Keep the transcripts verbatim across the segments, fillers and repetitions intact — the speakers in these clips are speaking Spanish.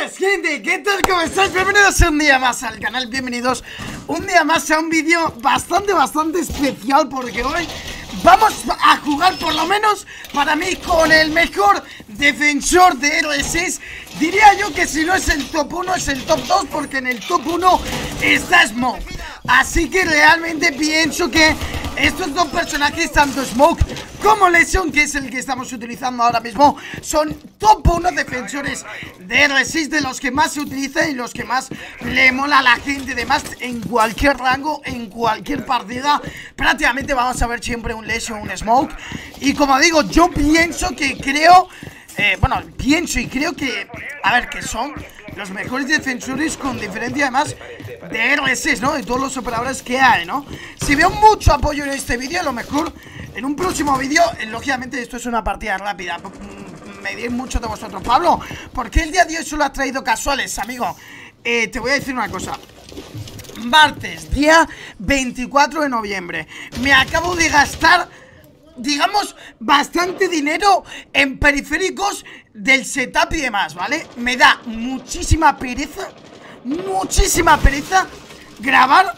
Buenas gente, ¿qué tal? ¿Cómo estáis? Bienvenidos un día más al canal, bienvenidos un día más a un vídeo bastante, bastante especial. Porque hoy vamos a jugar, por lo menos para mí, con el mejor defensor de R seis. Diría yo que si no es el top uno, es el top dos, porque en el top uno está Smoke. Así que realmente pienso que estos dos personajes, tanto Smoke como Lesion, que es el que estamos utilizando ahora mismo, son top uno defensores de R seis, de los que más se utiliza y los que más le mola a la gente. Además, en cualquier rango, en cualquier partida, prácticamente vamos a ver siempre un Lesion, un Smoke. Y como digo, yo pienso que creo... Eh, bueno, pienso y creo que... A ver, que son los mejores defensores con diferencia además de R seis, ¿no? De todos los operadores que hay, ¿no? Si veo mucho apoyo en este vídeo, a lo mejor en un próximo vídeo, eh, lógicamente esto es una partida rápida. Me di mucho de vosotros. Pablo, ¿por qué el día de hoy solo has traído casuales, amigo? Eh, te voy a decir una cosa. Martes, día veinticuatro de noviembre. Me acabo de gastar, digamos, bastante dinero en periféricos del setup y demás, ¿vale? Me da muchísima pereza, muchísima pereza grabar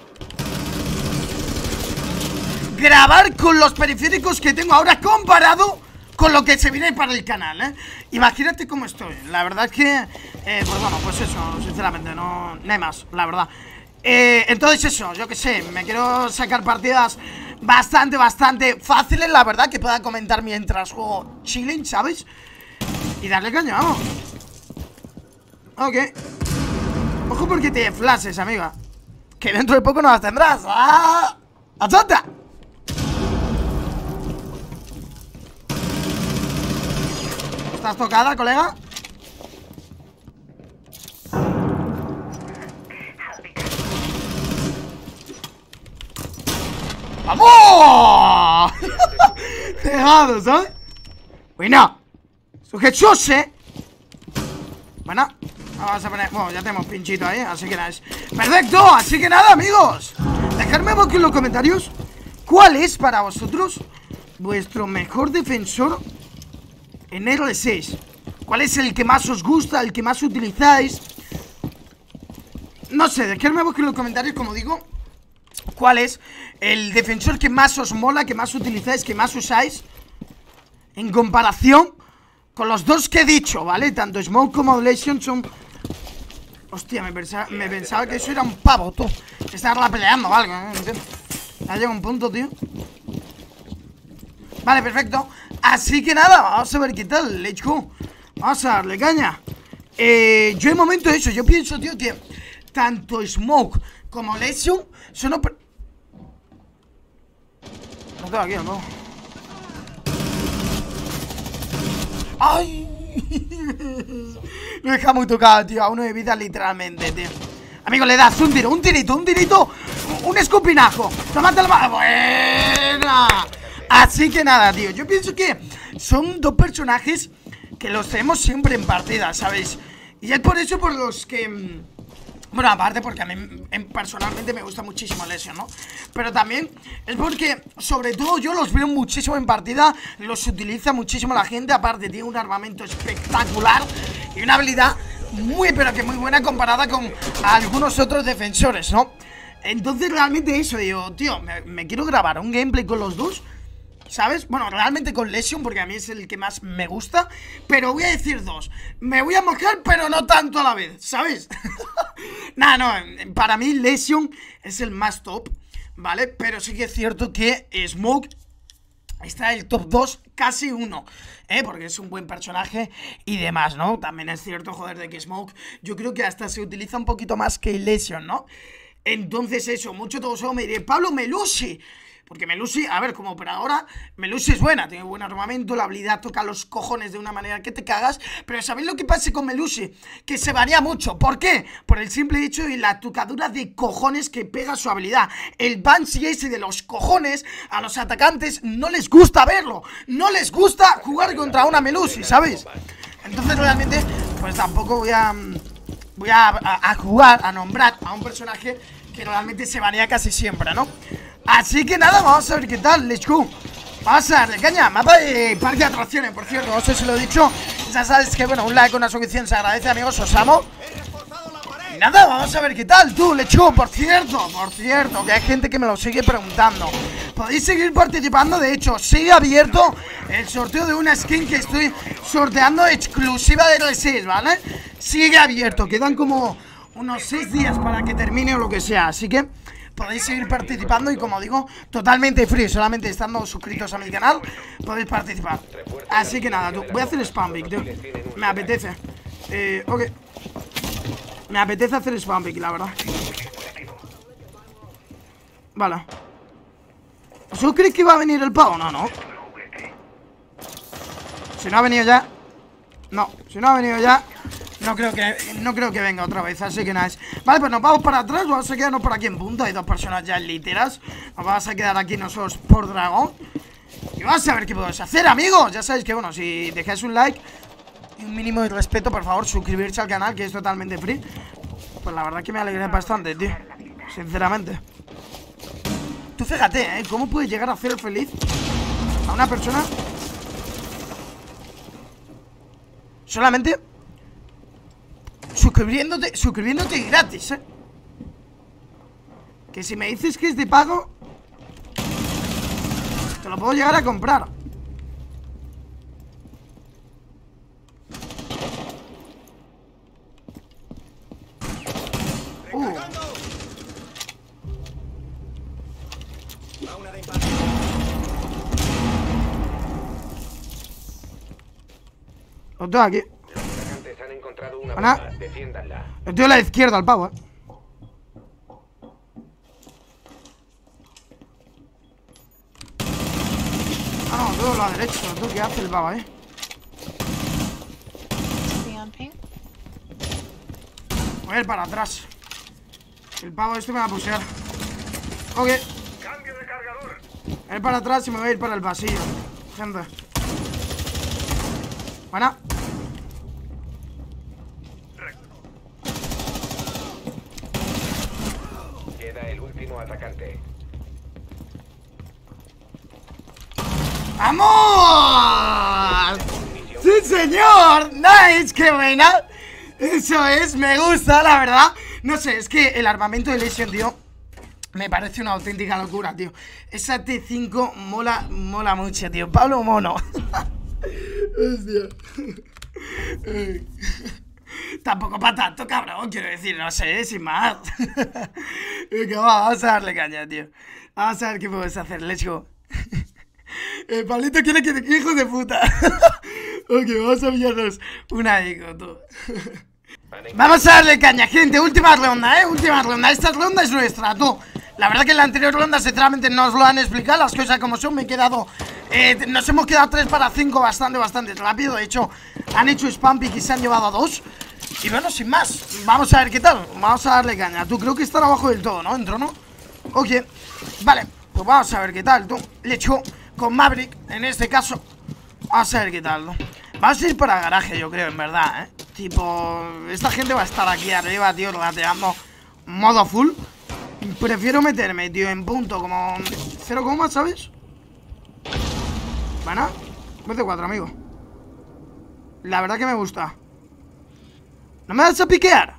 Grabar con los periféricos que tengo ahora comparado con lo que se viene para el canal, ¿eh? Imagínate cómo estoy. La verdad es que, eh, pues bueno, pues eso, sinceramente, no, no hay más, la verdad. Eh, entonces eso, yo que sé, me quiero sacar partidas bastante, bastante fáciles, la verdad, que pueda comentar mientras juego chilling, ¿sabes? Y darle caña, vamos. Ok. Ojo porque te flashes, amiga, que dentro de poco no las tendrás. ¡Ah! ¡Achata! ¿Estás tocada, colega? ¡Vamos! Cegado, ¿sabes? Bueno, sujetose. Bueno, vamos a poner... Bueno, ya tenemos pinchito ahí, así que nada es... ¡Perfecto! Así que nada, amigos, dejadme aquí en los comentarios cuál es para vosotros vuestro mejor defensor en R seis. ¿Cuál es el que más os gusta, el que más utilizáis? No sé, dejadme aquí en los comentarios, como digo, cuál es el defensor que más os mola, que más utilizáis, que más usáis, en comparación con los dos que he dicho, ¿vale? Tanto Smoke como Lesion son... Hostia, me pensaba, me pensaba que eso era un pavo, tú. Estarla peleando o algo, ¿eh? ¿Entiendes? Ya llega un punto, tío. Vale, perfecto. Así que nada, vamos a ver qué tal. Let's go. Vamos a darle caña. eh, Yo en momento de eso, yo pienso, tío, que tanto Smoke como Lesion son... No tengo aquí, no. ¡Ay! Lo deja muy tocado, tío. A uno de vida literalmente, tío. Amigo, le das un tiro, un tirito, un tirito, un escupinajo. Tómate la mano. ¡Buena! Así que nada, tío, yo pienso que son dos personajes que los tenemos siempre en partida, ¿sabéis? Y es por eso por los que... Bueno, aparte porque a mí personalmente me gusta muchísimo Lesion, ¿no? Pero también es porque, sobre todo, yo los veo muchísimo en partida. Los utiliza muchísimo la gente. Aparte tiene un armamento espectacular y una habilidad muy, pero que muy buena comparada con algunos otros defensores, ¿no? Entonces realmente eso, digo, tío, me, me quiero grabar un gameplay con los dos, ¿sabes? Bueno, realmente con Lesion, porque a mí es el que más me gusta. Pero voy a decir dos. Me voy a mojar, pero no tanto a la vez, ¿sabes? Nah, no, para mí Lesion es el más top, ¿vale? Pero sí que es cierto que Smoke está en el top dos, casi uno, ¿eh? Porque es un buen personaje y demás, ¿no? También es cierto, joder, de que Smoke yo creo que hasta se utiliza un poquito más que Lesion, ¿no? Entonces eso, mucho todo eso me diré, Pablo, Melusi. Porque Melusi, a ver, como operadora, Melusi es buena, tiene buen armamento, la habilidad toca los cojones de una manera que te cagas. Pero ¿sabéis lo que pasa con Melusi? Que se varía mucho. ¿Por qué? Por el simple hecho de la tocadura de cojones que pega su habilidad. El Banshee ese de los cojones, a los atacantes no les gusta verlo. No les gusta jugar contra una Melusi, ¿sabéis? Entonces realmente, pues tampoco voy a... Voy a, a, a jugar, a nombrar a un personaje que realmente se varía casi siempre, ¿no? Así que nada, vamos a ver qué tal, let's go. Vamos a darle caña, mapa de parque de atracciones, por cierto, no sé si lo he dicho. Ya sabes que, bueno, un like, una suscripción se agradece, amigos, os amo. Y nada, vamos a ver qué tal, tú, Lechu. Por cierto, por cierto, que hay gente que me lo sigue preguntando. Podéis seguir participando, de hecho, sigue abierto el sorteo de una skin que estoy sorteando exclusiva de R seis, ¿vale? Sigue abierto, quedan como unos seis días para que termine o lo que sea, así que podéis seguir participando y, como digo, totalmente free, solamente estando suscritos a mi canal podéis participar. Así que nada, tú, voy a hacer spam pick, tío. Me apetece. Eh, ok. Me apetece hacer spam pick, la verdad. Vale. ¿Vosotros creéis que va a venir el pavo? No, no. Si no ha venido ya. No, si no ha venido ya. No creo que no creo que venga otra vez, así que nada. Vale, pues nos vamos para atrás, vamos a quedarnos por aquí en punto. Hay dos personas ya literas. Nos vamos a quedar aquí nosotros por dragón. Y vamos a ver qué podemos hacer, amigos. Ya sabéis que, bueno, si dejáis un like y un mínimo de respeto, por favor, suscribirse al canal, que es totalmente free. Pues la verdad que me alegré bastante, tío. Sinceramente. Tú fíjate, ¿eh? ¿Cómo puedes llegar a hacer feliz a una persona solamente suscribiéndote, suscribiéndote gratis, ¿eh? Que si me dices que es de pago, te lo puedo llegar a comprar. Uh. Lo tengo aquí. Ana. Lo tengo a la izquierda al pavo, eh. Ah, no, todo a la derecha. Lo tengo que hacer el pavo, eh. Voy a ir para atrás. El pavo este me va a pusear. Ok. Cambio de cargador. Voy a ir para atrás y me voy a ir para el pasillo, gente. Buena. Queda el último atacante. ¡Vamos! ¡Sí, señor! ¡Nice! ¡Qué buena! Eso es, me gusta, la verdad. No sé, es que el armamento de Lesion, tío, me parece una auténtica locura, tío. Esa T cinco mola, mola mucho, tío. Pablo Mono. Hostia. Tampoco para tanto, cabrón, quiero decir, no sé, sin más. Venga, va, vamos a darle caña, tío. Vamos a ver qué podemos hacer, let's go. El Pablito quiere que te hijo de puta. Ok, vamos a pillarnos una eco, tú. Vamos a darle caña, gente. Última ronda, eh, última ronda. Esta ronda es nuestra, tú. La verdad que en la anterior ronda, sinceramente, no os lo han explicado. Las cosas como son, me he quedado eh, nos hemos quedado tres para cinco bastante, bastante rápido. De hecho, han hecho spam pick y se han llevado a dos. Y bueno, sin más, vamos a ver qué tal. Vamos a darle caña. Tú creo que están abajo del todo, ¿no? Entro, ¿no? Ok, vale, pues vamos a ver qué tal, tú. Le echo con Maverick, en este caso. Vamos a ver qué tal, ¿no? Vamos a ir para garaje, yo creo, en verdad, ¿eh? Tipo, esta gente va a estar aquí arriba, tío, rateando modo full. Prefiero meterme, tío, en punto como cero coma, ¿sabes? Bueno, vez de cuatro, amigo. La verdad que me gusta. ¿No me vas a piquear?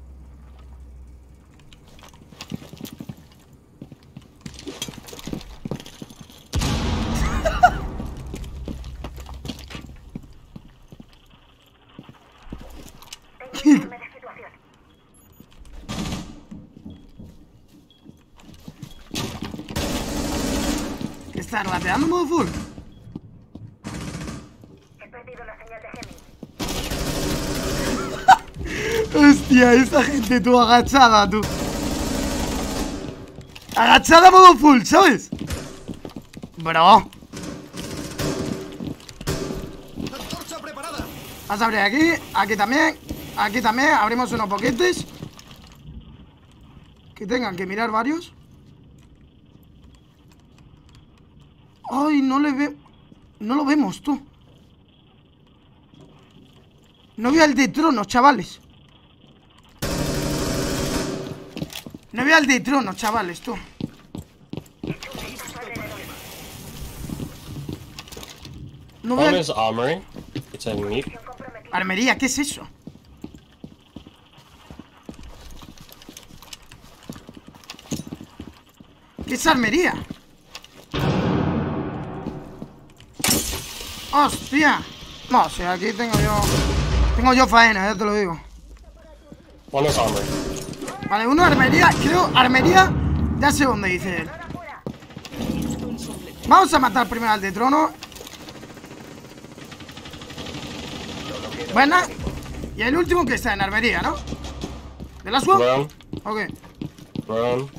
¿Qué estás rateando modo full? He perdido la señal de Gemini. Hostia, esta gente, tú, agachada, tú. Agachada modo full, ¿sabes? Bro. Vas a abrir aquí, aquí también. Aquí también, abrimos unos poquetes. Que tengan que mirar varios. Ay, no le ve. No lo vemos, tú. No veo al de tronos, chavales. No veo al de tronos, chavales, tú. No veo al... Is Armory. It's a meat. Armería, ¿qué es eso? ¿Qué es armería? ¡Hostia! No, si aquí tengo yo... Tengo yo faena, ya te lo digo. One is armor. Vale, uno armería, creo, armería. Ya sé dónde dice él. Vamos a matar primero al de trono. Buena. Y el último que está en armería, ¿no? ¿De la swap? Run. Ok. Run.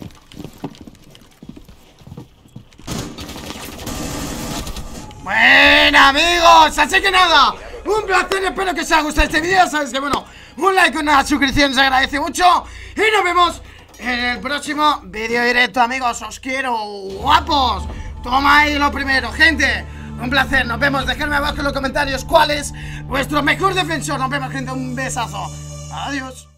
Bueno, amigos, así que nada, un placer, espero que os haya gustado este vídeo. Sabéis que, bueno, un like y una suscripción se agradece mucho. Y nos vemos en el próximo vídeo directo, amigos. Os quiero, guapos. Toma ahí lo primero, gente. Un placer, nos vemos. Dejadme abajo en los comentarios cuál es vuestro mejor defensor. Nos vemos, gente, un besazo. Adiós.